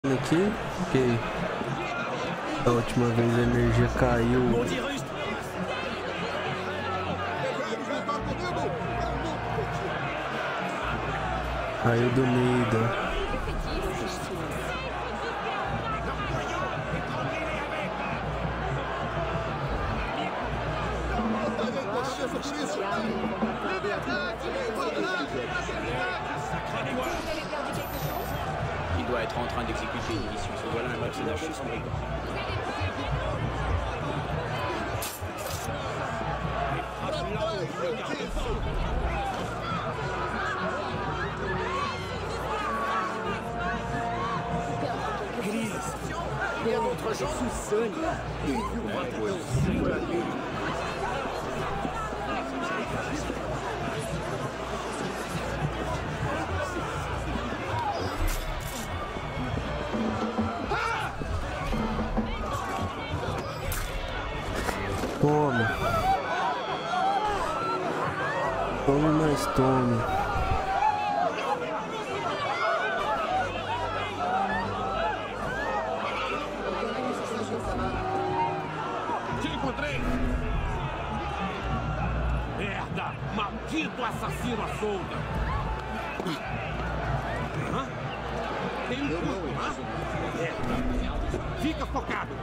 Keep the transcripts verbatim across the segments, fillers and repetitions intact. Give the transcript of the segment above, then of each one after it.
Aqui, porque da última vez a energia caiu. Caiu do meio. Il doit être en train d'exécuter une mission. Ce voilà un personnage suspect. Il y a d'autres gens sous-sol. Tome. Tome mais tome. Te encontrei! Merda! Maldito assassino à solda! Hã? Tem um curto, hã? Merda! Fica focado!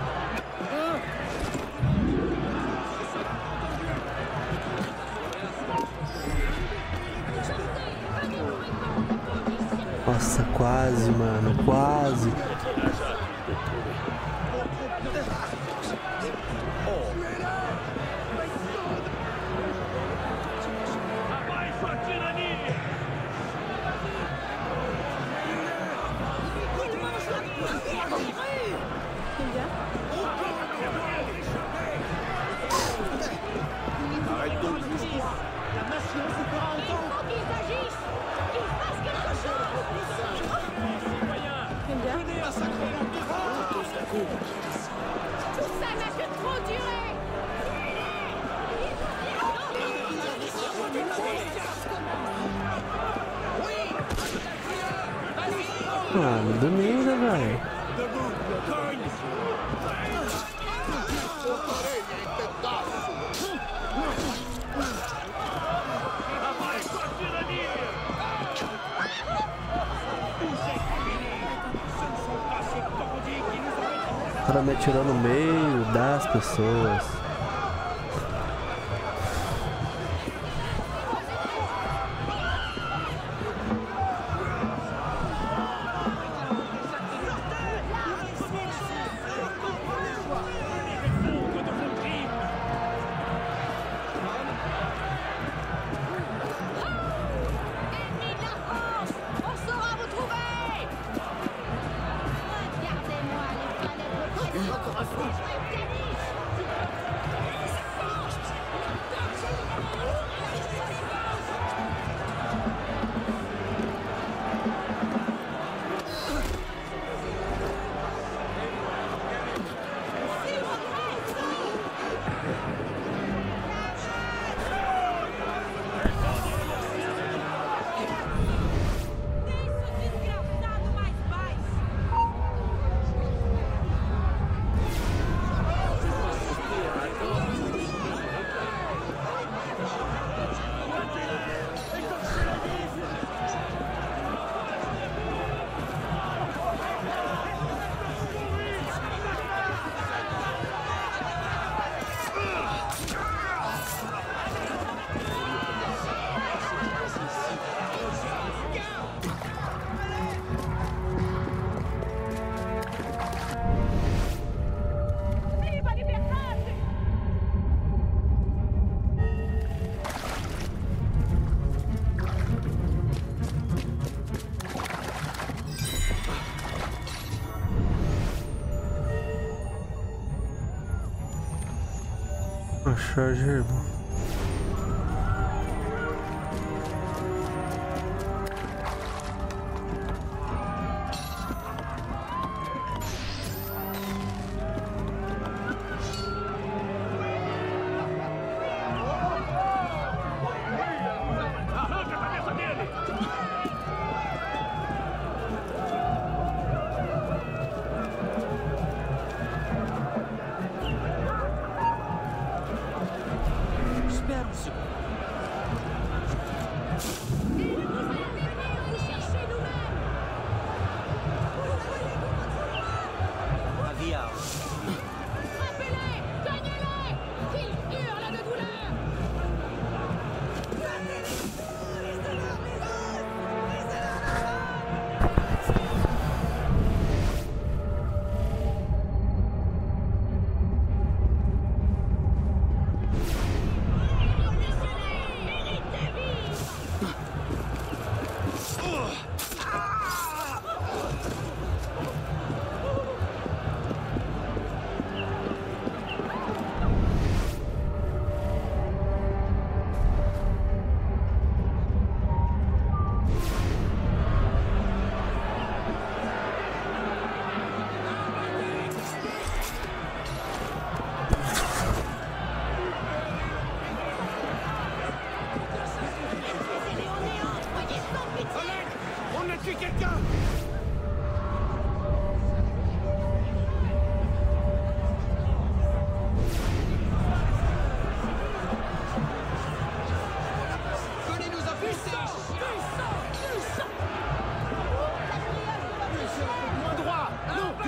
Nossa, quase, mano, quase. Ah, domingo, velho. O cara me atirou no meio das pessoas. A charger.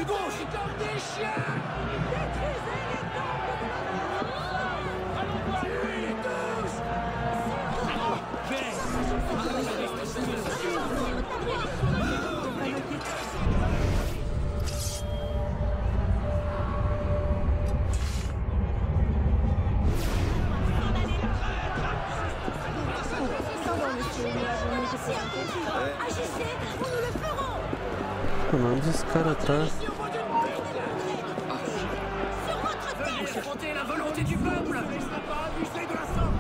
Du gauche. Comme des chiens. Tuez-les tous. Agissez, ou nous le ferons. Não dos caras atrás. Sur votre tête. Affrontez la volonté du peuple. Pas abuser de la sorte.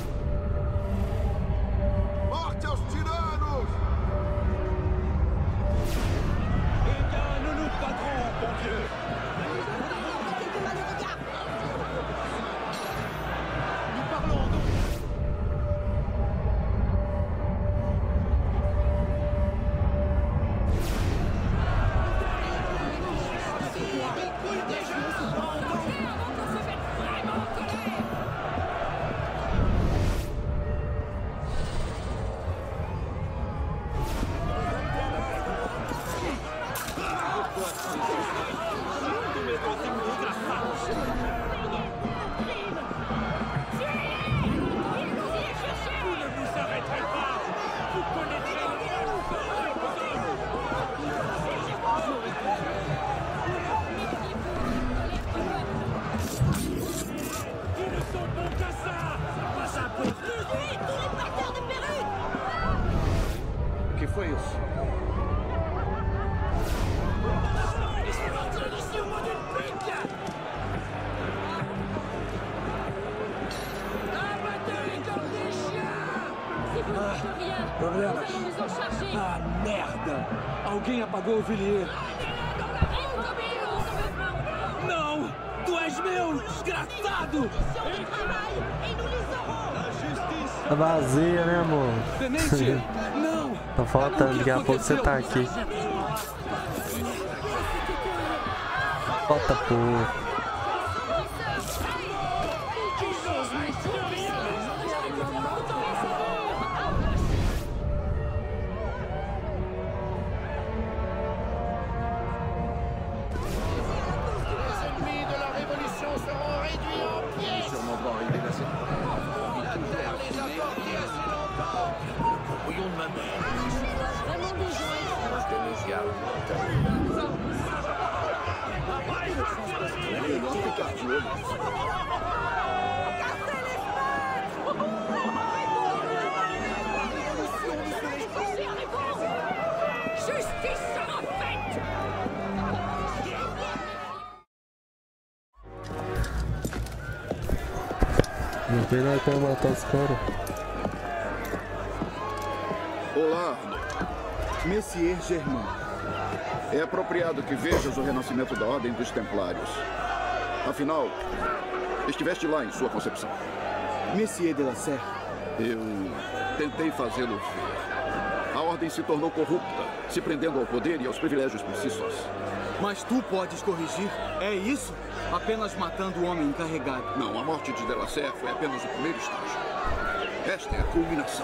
Morte aos tiranos! Égarde-nous, patron, bon Dieu. Quelques malheureux gars. Nous parlons donc. O que foi isso? Problema. Ah, merda! Alguém apagou o Villiers. Não! Tu és meu, desgraçado! Tá vazia, né, amor? Tenente! Não! Tá faltando, daqui a pouco você tá aqui. Falta pouco. Não tem nada pra matar os caras. Olá, Messier Germain. É apropriado que vejas o renascimento da Ordem dos Templários. Afinal, estiveste lá em sua concepção. Messier de la Serre. Eu tentei fazê-lo ver. A Ordem se tornou corrupta, se prendendo ao poder e aos privilégios por si sós. Mas tu podes corrigir? É isso? Apenas matando o homem encarregado. Não, a morte de Delacerre foi apenas o primeiro estágio. Esta é a culminação.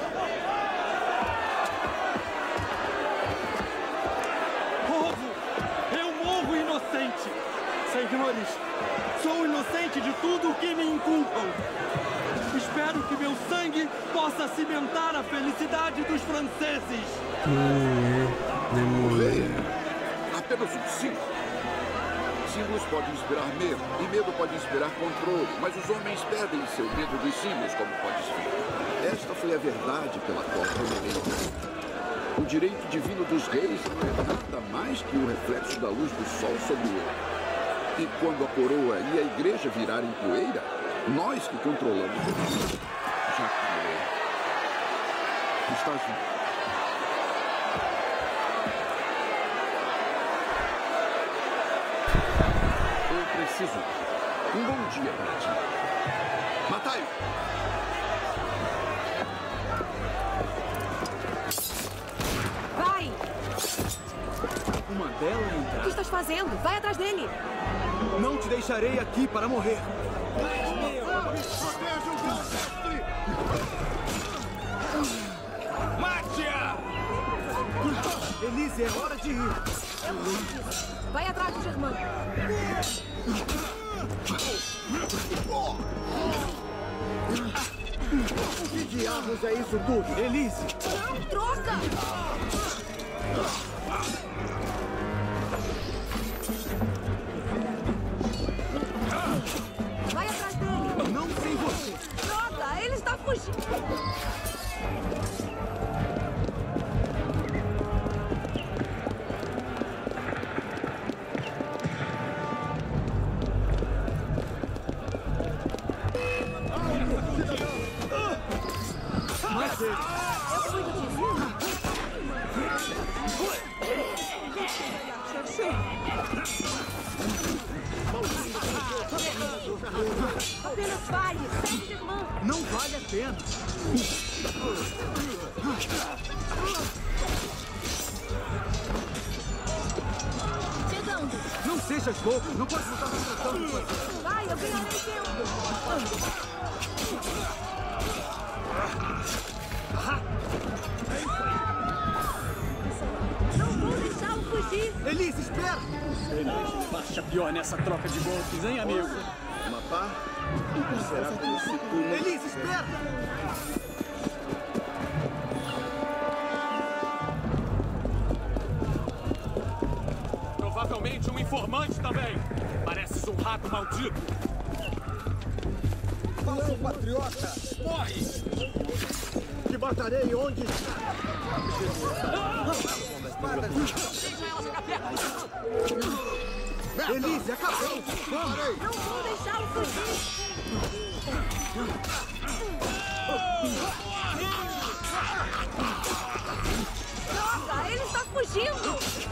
Povo! Eu morro inocente! Senhores, sou inocente de tudo o que me inculpam. Espero que meu sangue possa cimentar a felicidade dos franceses. Hum, é. Demorei. Apenas um símbolo. Símbolos podem inspirar medo, e medo pode inspirar controle, mas os homens perdem seu medo dos símbolos, como podes ver. Esta foi a verdade pela qual eu o direito divino dos reis não é nada mais que o reflexo da luz do sol sobre o ouro. E quando a coroa e a igreja virarem poeira, nós que controlamos o mundo. Já falei. Estás vivo. Eu preciso. Um bom dia para ti. Matai-o! Vai! Uma bela O que entrada. estás fazendo? Vai atrás dele! Não te deixarei aqui para morrer. Mate-a! Elise, é hora de ir. Eu sei disso. Vai atrás do Germán. O que diabos é isso tudo? Elise! Não, troca! Vai atrás dele! Não sem você! Droga, ele está fugindo! Eu cuido disso. Apenas vai, segue, Germán. Não vale a pena. Chegando. Não sejas louco, não pode estar tratando de você. Vai, eu ganharei tempo. Não vou deixá-lo fugir. Elise, espera! Sei não, isso marcha pior nessa troca de golpes, hein, amigo? Uma pá? Será como se tu não... Elise, espera! Provavelmente um informante também. Pareces um rato maldito. Falso patriota! Morre! Te matarei onde... Elise, acabou! Vamos! Não vou deixá-lo fugir. Droga, ele está fugindo.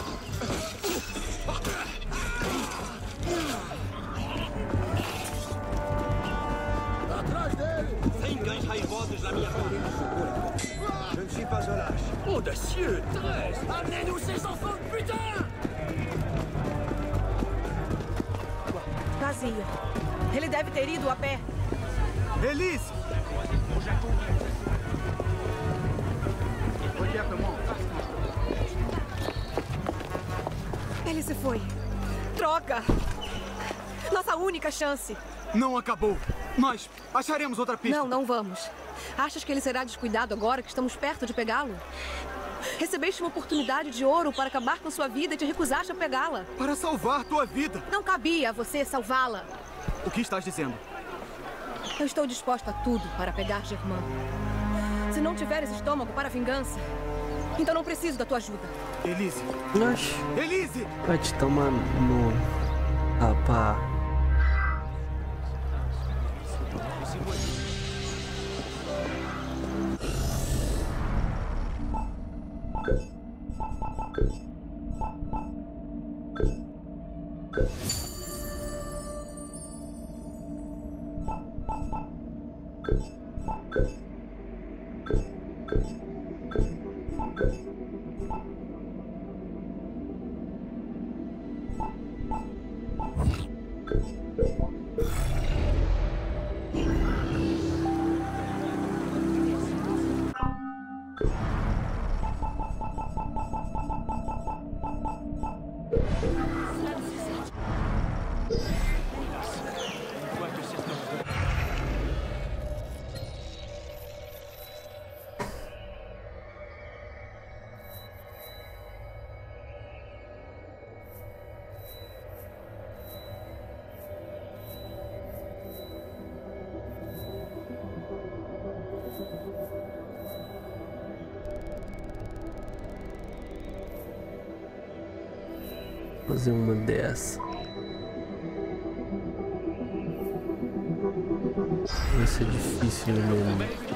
Atrás dele! Sem cães raivosos na minha frente. Je ne suis pas un lâche. Audacieux, treize! Amenez-nous ces enfants de putain! Vazio. Ele deve ter ido a pé. Elise! Ele se foi. Droga! Nossa única chance. Não acabou. Nós acharemos outra pista. Não, não vamos. Achas que ele será descuidado agora que estamos perto de pegá-lo? Recebeste uma oportunidade de ouro para acabar com sua vida e te recusaste a pegá-la. Para salvar tua vida. Não cabia a você salvá-la. O que estás dizendo? Eu estou disposta a tudo para pegar Germán. Se não tiveres estômago para a vingança, então não preciso da tua ajuda. Elise! Oxi, Elise! vai te tomar no... Rapá. Fazer uma dessa. Vai ser difícil mesmo.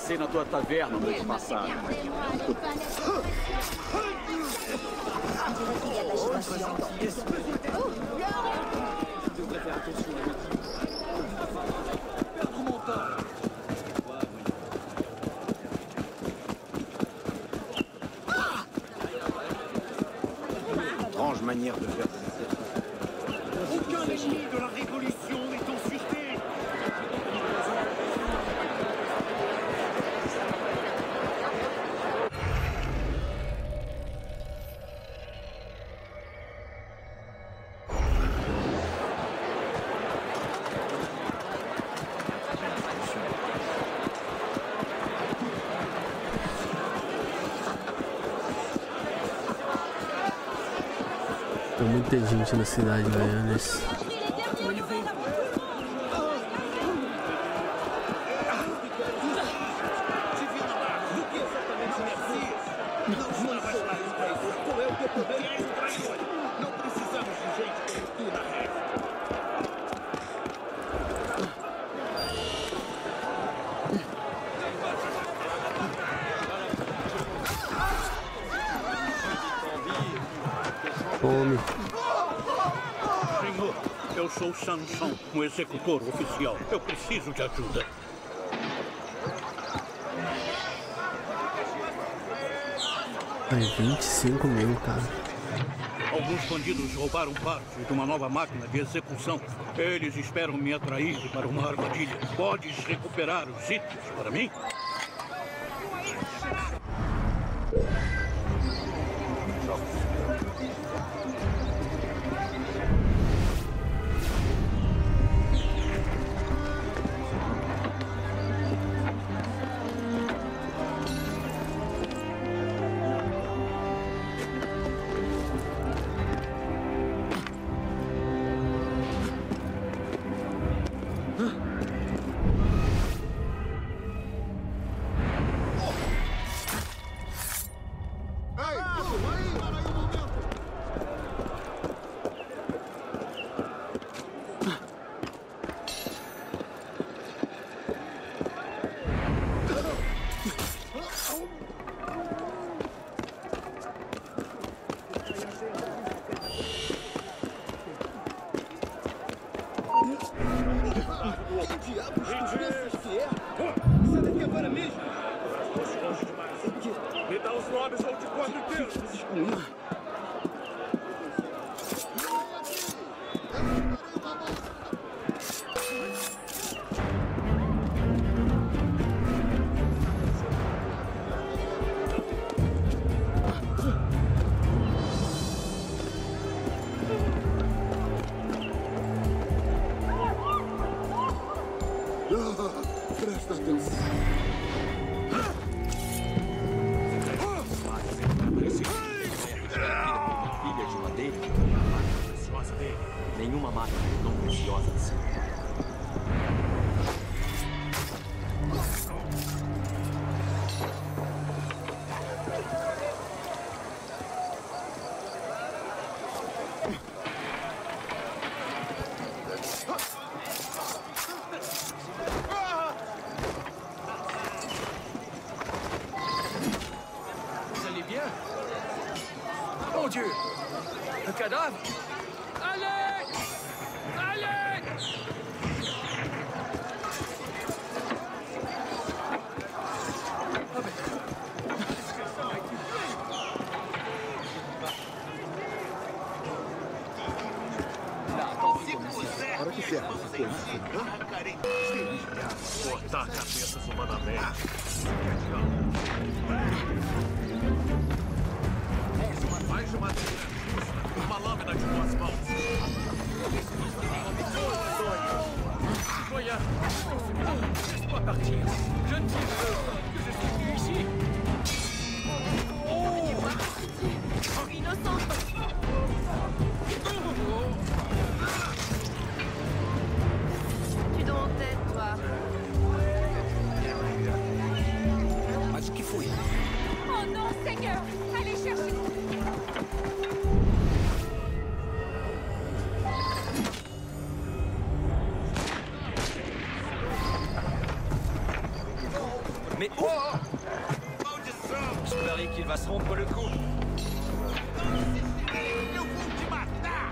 passei na tua taverna no ano passado. Étrange manière de faire. Aucun ennemi de la Révolution n'est en sûreté. Tem muita gente na cidade ganhando isso. Fome. Senhor, eu sou Sansão, um executor oficial. Eu preciso de ajuda. Ai, vinte e cinco mil, cara. Alguns bandidos roubaram parte de uma nova máquina de execução. Eles esperam me atrair para uma armadilha. Podes recuperar os itens para mim? Me dá os nomes ou te corto inteiro. Presta atenção. Nenhuma máquina tão preciosa assim. Vous allez bien? Mon Dieu! Un cadavre? Allez! Allez! Para que serve essa coisa? Cortar cabeças humanamente. Mais uma uma lâmina de duas mãos. Voyons. Laisse-moi partir. Je ne sais pas que je suis venu ici. Oh, innocente. Tu dons en tête, toi. Mas o que foi? Oh non, Seigneur! Allez chercher! Mais où? rompre le cou. Eu vou te matar!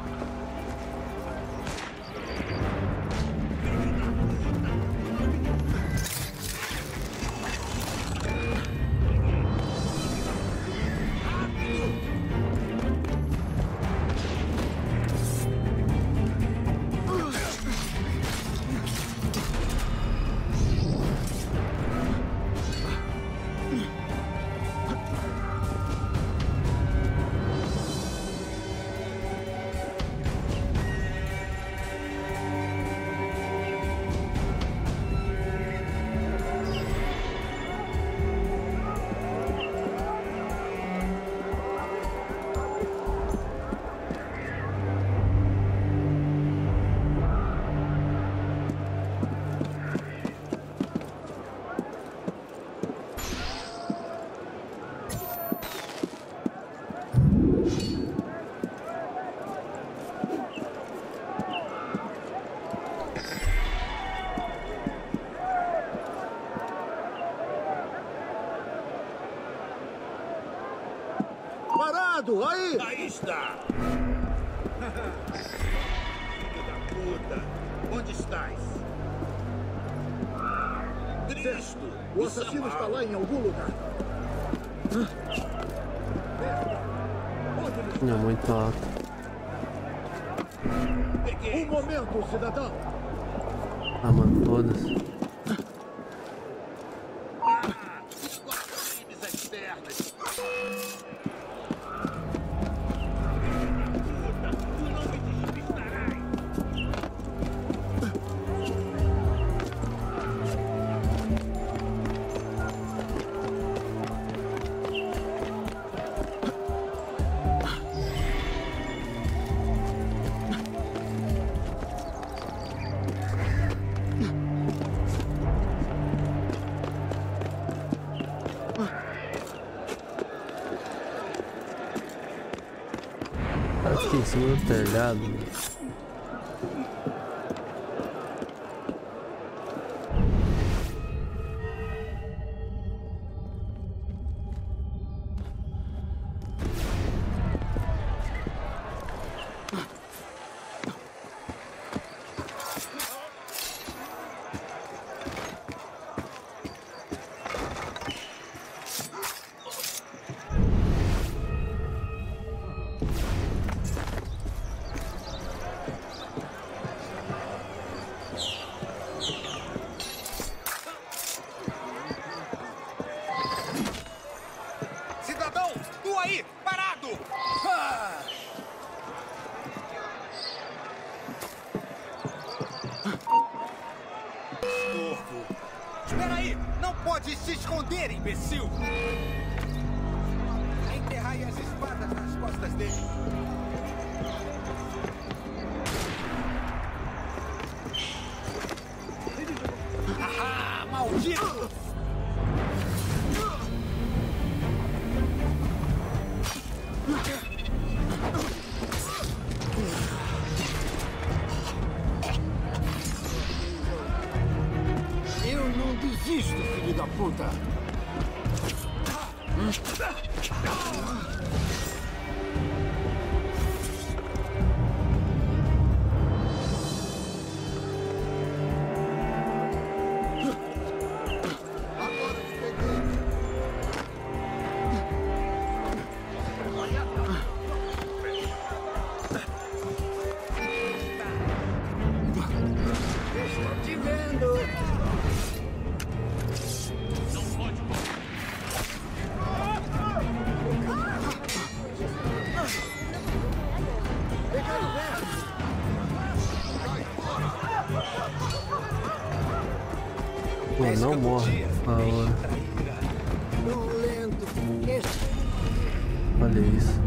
Aí! Aí está! Filho da puta! Onde estás? Cristo! O assassino está lá em algum lugar. Não, muito alto. Um momento, cidadão! Ah, mano, todas. Acho que em cima do telhado. Se esconder, imbecil! Enterrai as espadas nas costas dele. Ah, maldito! Eu não desisto, filho da puta! Pô, não morre, por favor. Olha isso.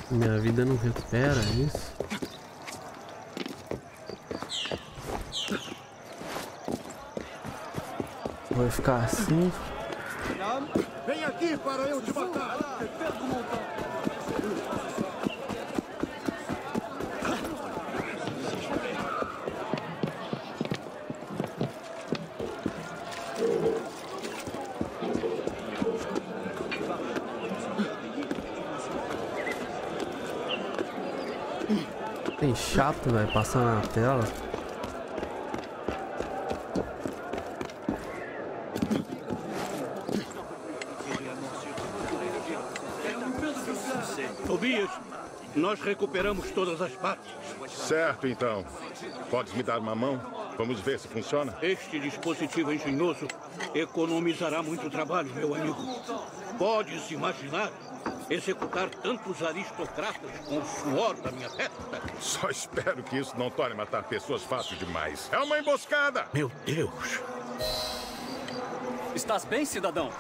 Minha vida não recupera isso. Vai ficar assim. Vem aqui para eu te matar. Tem chato, velho, passar na tela. Tobias, nós recuperamos todas as partes. Certo, então. Podes me dar uma mão? Vamos ver se funciona. Este dispositivo engenhoso economizará muito trabalho, meu amigo. Pode-se imaginar executar tantos aristocratas com o suor da minha testa? Só espero que isso não torne matar pessoas fácil demais. É uma emboscada! Meu Deus! Estás bem, cidadão?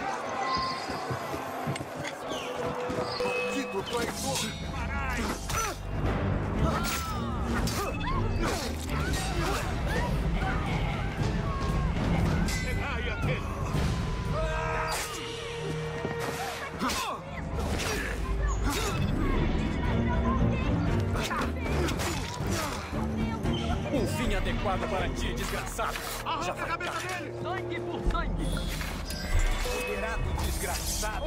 Maldito traidor! Pegai aquele! Um fim adequado para ti, desgraçado. Arranca a cabeça dele! Sangue por sangue. Considerado desgraçado!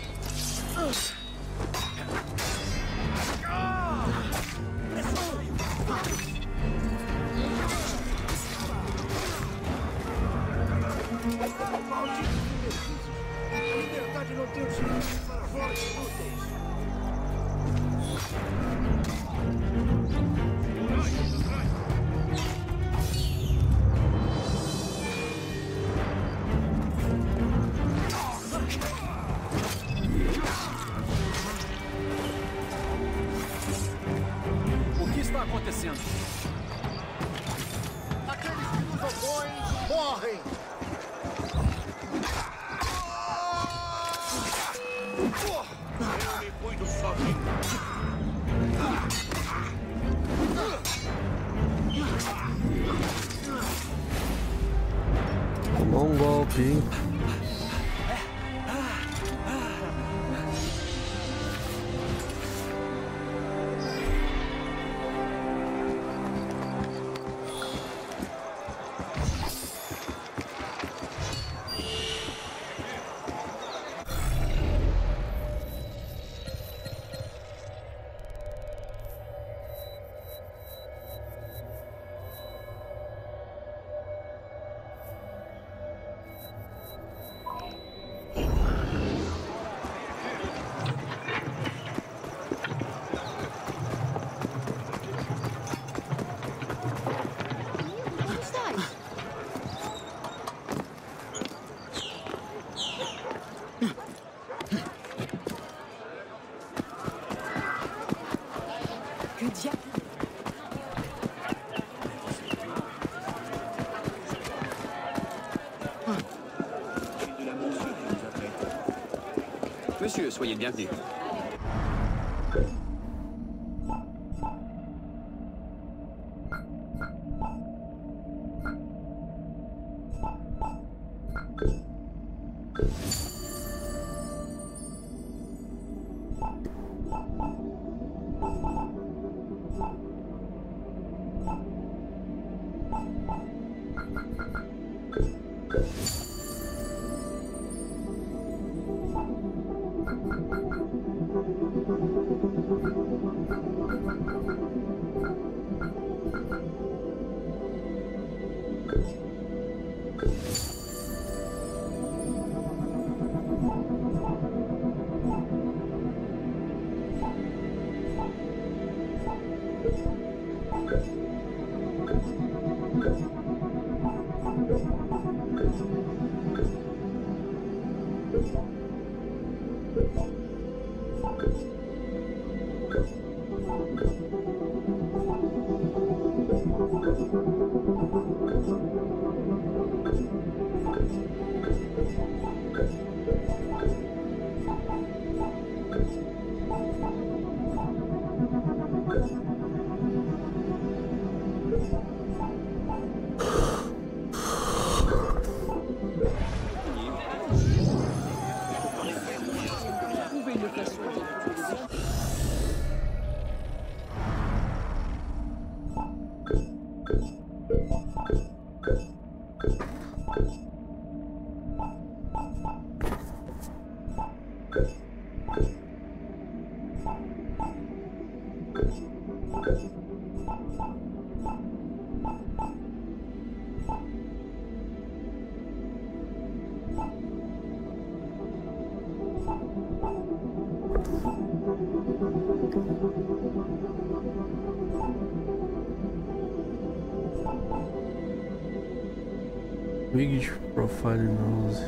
A liberdade não tem os limites para vós inúteis. O que está acontecendo? Aqueles que nos opõem morrem! Eu me cuido sozinho. Tomou um golpe, hein? Monsieur, soyez le bienvenu. Big Profile Nose.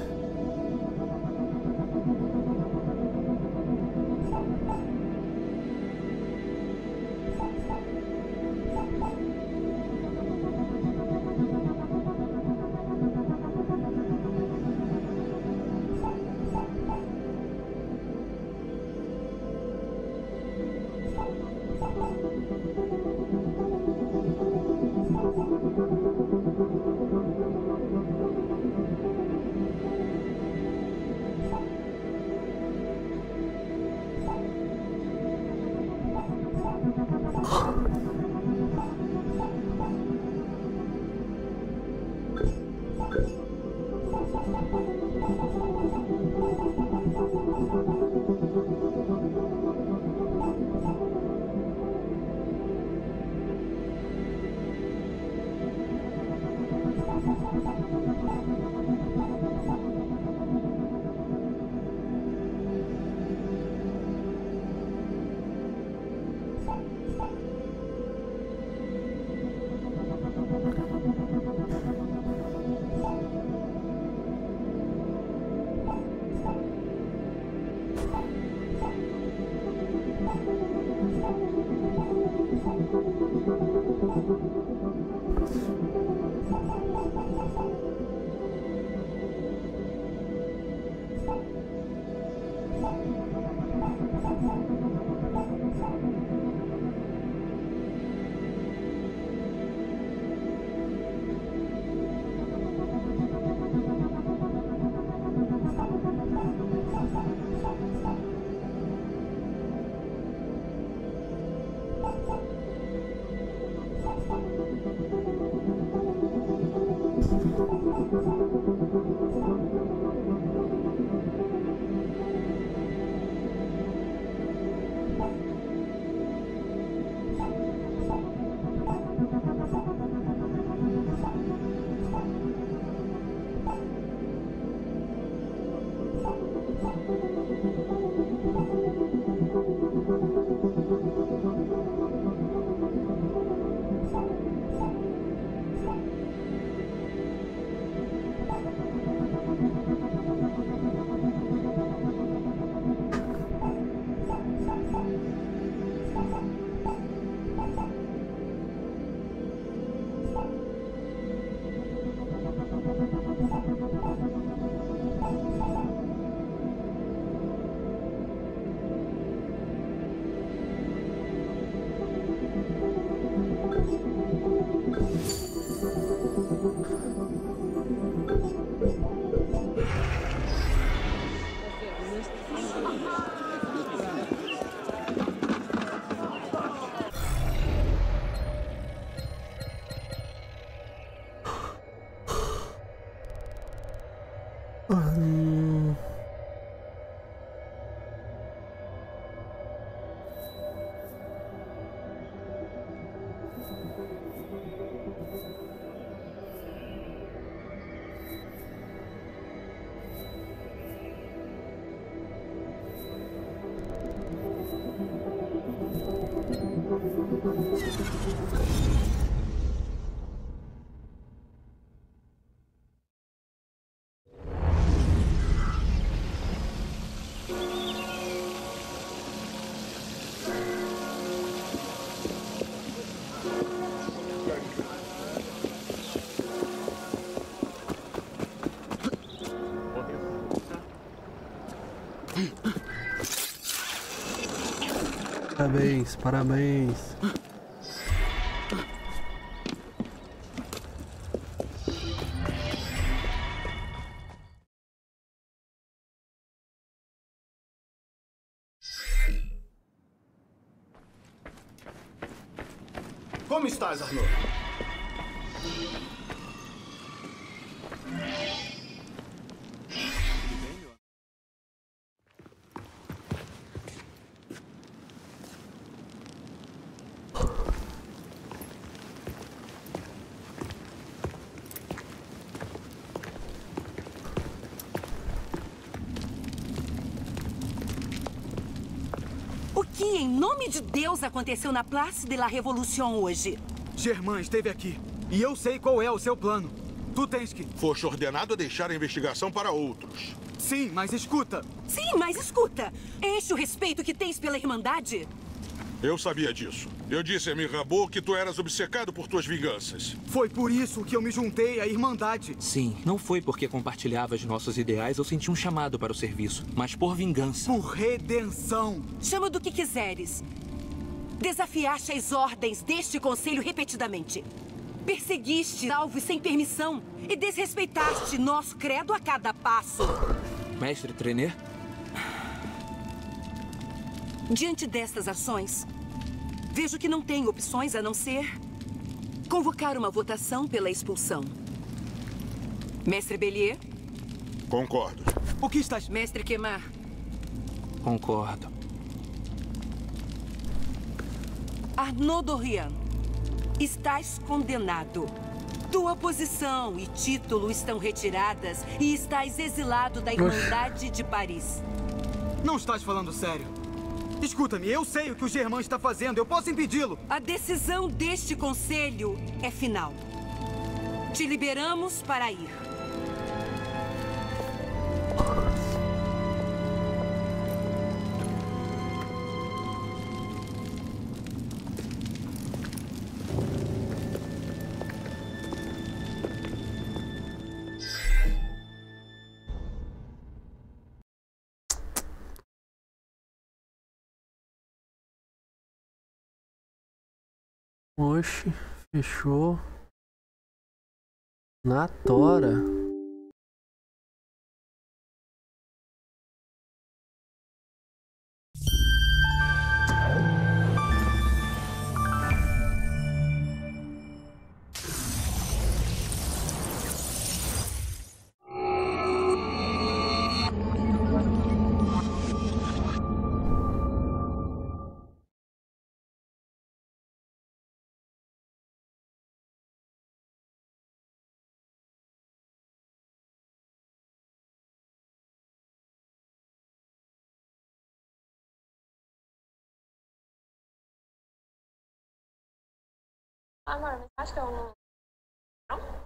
Hum... Parabéns, parabéns. Como estás, Arnaud? O que, em nome de Deus, aconteceu na Place de la Révolution hoje? Germain esteve aqui. E eu sei qual é o seu plano. Tu tens que... Foste ordenado a deixar a investigação para outros. Sim, mas escuta. Sim, mas escuta. É este o respeito que tens pela Irmandade? Eu sabia disso. Eu disse a Mirabeau que tu eras obcecado por tuas vinganças. Foi por isso que eu me juntei à Irmandade. Sim, não foi porque compartilhavas nossos ideais ou senti um chamado para o serviço, mas por vingança. Por redenção. Chama do que quiseres. Desafiaste as ordens deste conselho repetidamente. Perseguiste alvos sem permissão e desrespeitaste nosso credo a cada passo. Mestre Trenet? Diante destas ações, vejo que não tem opções a não ser convocar uma votação pela expulsão. Mestre Bellier? Concordo. O que estás... Mestre Quemar? Concordo. Arnaud Dorian, estás condenado. Tua posição e título estão retiradas e estás exilado da Irmandade de Paris. Não estás falando sério. Escuta-me, eu sei o que o Germain está fazendo. Eu posso impedi-lo. A decisão deste conselho é final. Te liberamos para ir. Oxe, fechou. Na tora. Ah, mano, acho que eu não... Não?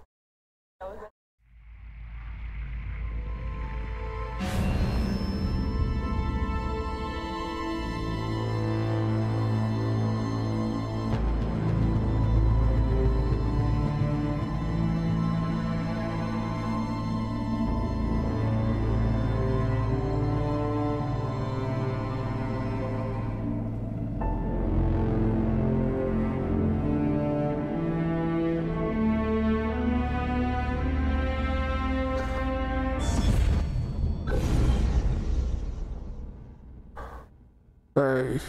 Ai.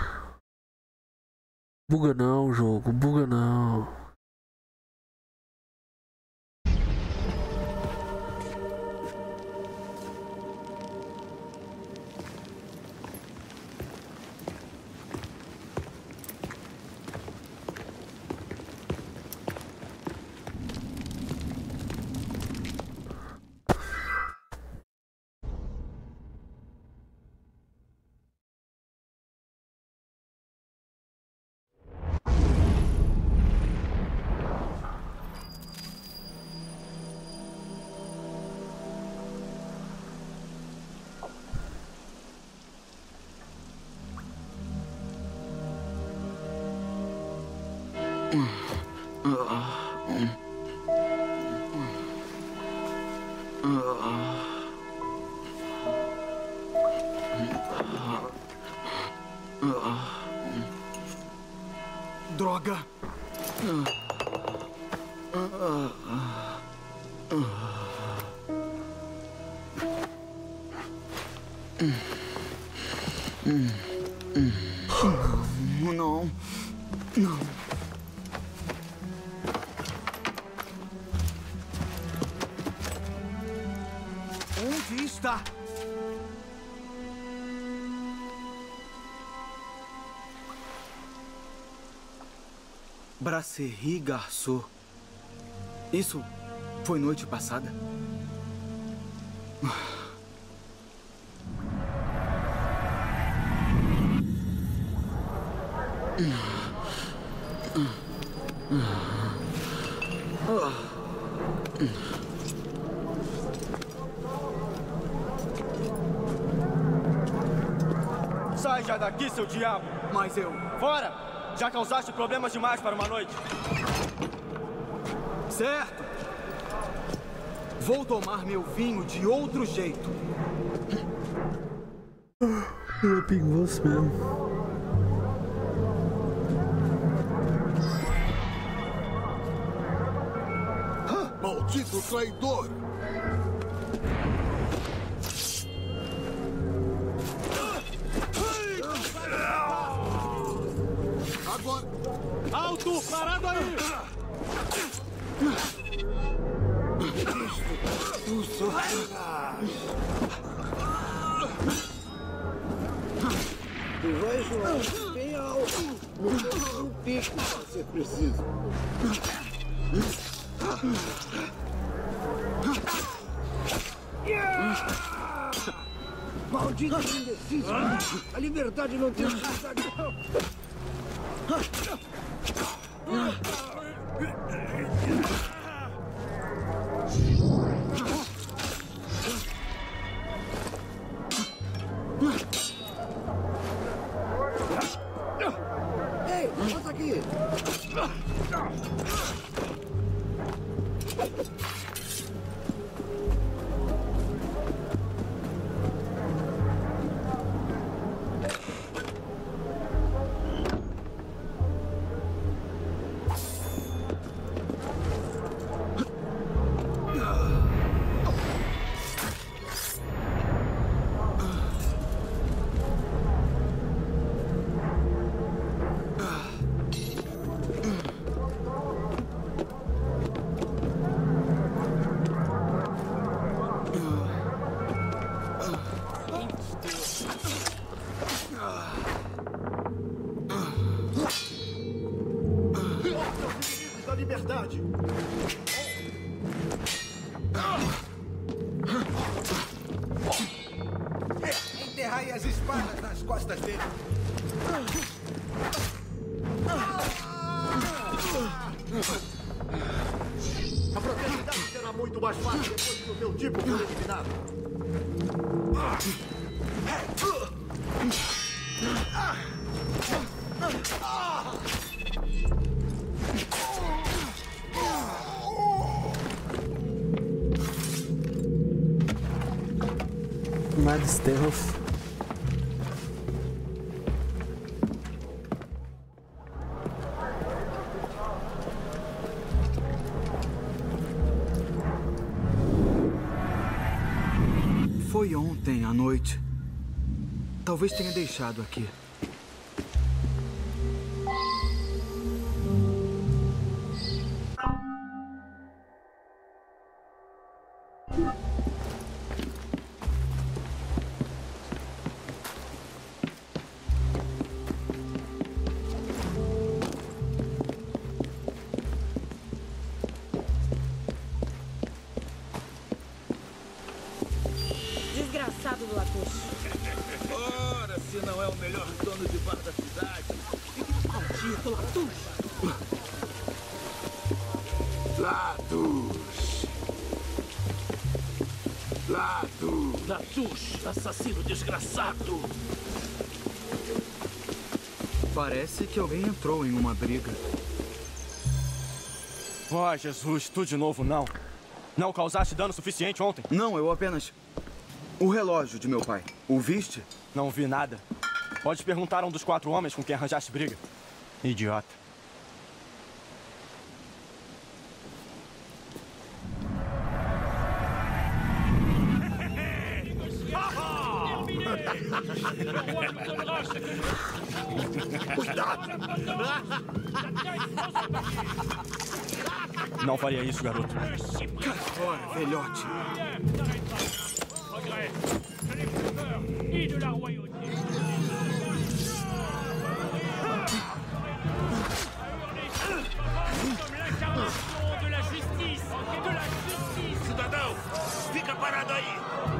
Buga não, jogo. Buga não. Droga! Não, não. está? Brasserie Garçon. Isso foi noite passada? Sai já daqui, seu diabo! Mas eu... Fora! Já causaste problemas demais para uma noite. Certo. Vou tomar meu vinho de outro jeito. É perigoso mesmo. Maldito traidor! Agora! Alto! Parado aí! Tu sofrerás! Tu vais voar bem alto, no no pico, se ser preciso. Maldito indeciso! A liberdade não tem utilidade. Ei, volta aqui! Liberdade. Enterrai as espadas nas costas dele. A fraternidade será muito mais fácil depois que o meu tipo for eliminado. Mad Stealth. Foi ontem à noite. Talvez tenha deixado aqui. Desgraçado do Latouche. Ora, se não é o melhor dono de bar da cidade. Maldito Latouche. Latouche. Latouche. Latouche, assassino desgraçado. Parece que alguém entrou em uma briga. Oh, Jesus, tu de novo não. Não causaste dano suficiente ontem? Não, eu apenas... O relógio de meu pai. O viste? Não vi nada. Pode perguntar a um dos quatro homens com quem arranjaste briga. Idiota. Cuidado! Não faria isso, garoto. Cai fora, velhote. regrets. Je n'ai plus peur ni de la royauté. Comme l'incarnation de la justice et de la justice. Cidadão, fica parado aí.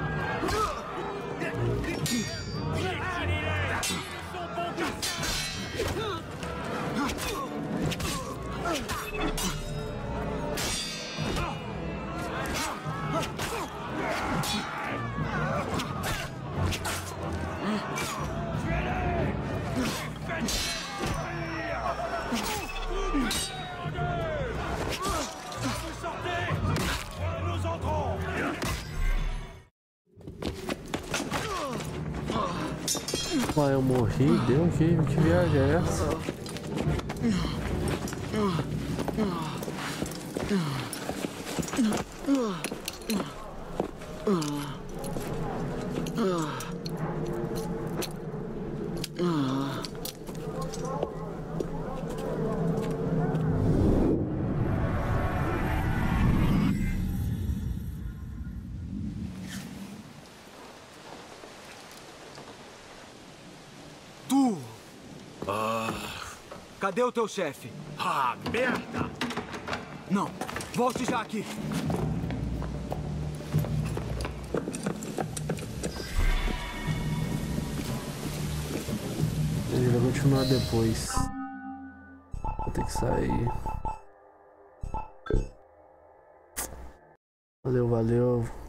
Ah, eu morri? Deu? Que, que viagem é essa? Cadê o teu chefe? Ah, merda! Não, volte já aqui. Ele vai continuar depois. Vou ter que sair. Valeu, valeu.